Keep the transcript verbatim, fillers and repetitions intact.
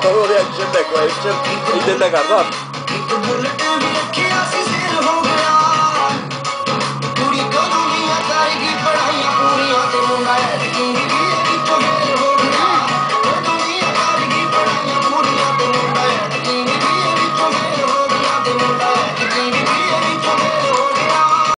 ਉਹਦੇ ਐਕਸ਼ਨ ਦੇਖੋ, ਐਕਸ਼ਨ ਇਦਾਂ ਦਾ ਕਰਦਾ। ਇੱਕ ਬੁਲਟ ਵੀ ਰੱਖਿਆ ਸੀ ਸੇਲ ਹੋ ਗਿਆ, ਕੁੜੀ ਕਦੋਂ ਦੀਆਂ ਕਰੇਗੀ ਪੜਾਈਆਂ ਪੂਰੀਆਂ ਤੇ ਮੁੰਡਾ ਐ